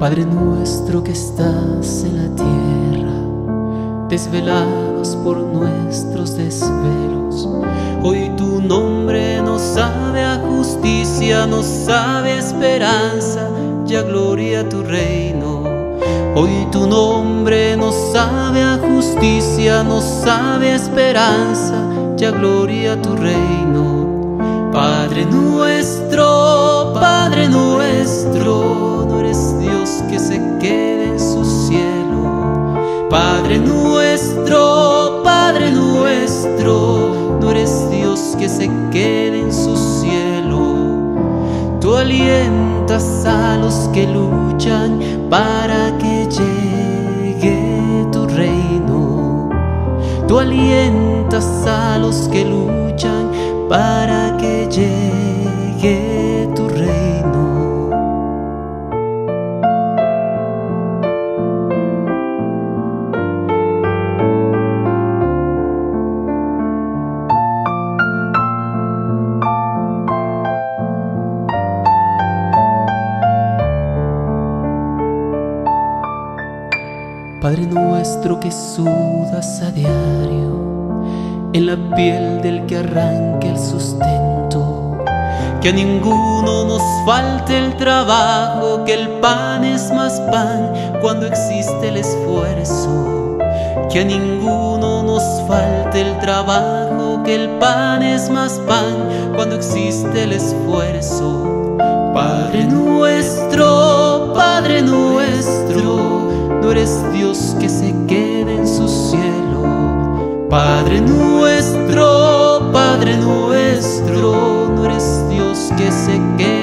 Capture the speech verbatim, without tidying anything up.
Padre nuestro que estás en la tierra, desvelados por nuestros desvelos, hoy tu nombre nos sabe a justicia, nos sabe a esperanza, ya gloria a tu reino. Hoy tu nombre nos sabe a justicia, nos sabe a esperanza, ya gloria a tu reino. Padre nuestro, Padre nuestro, no eres Dios que se quede en su cielo. Padre nuestro, Padre nuestro, no eres Dios que se quede en su cielo. Tú alientas a los que luchan para que llegue tu reino. Tú alientas a los que luchan para que llegue tu reino. Padre nuestro que sudas a diario en la piel del que arranque el sustento, que a ninguno nos falte el trabajo, que el pan es más pan cuando existe el esfuerzo. Que a ninguno nos falte el trabajo, que el pan es más pan cuando existe el esfuerzo. Padre nuestro, Padre nuestro, no eres Dios que se quede en su cielo. Padre nuestro, Padre nuestro, no eres Dios que se quede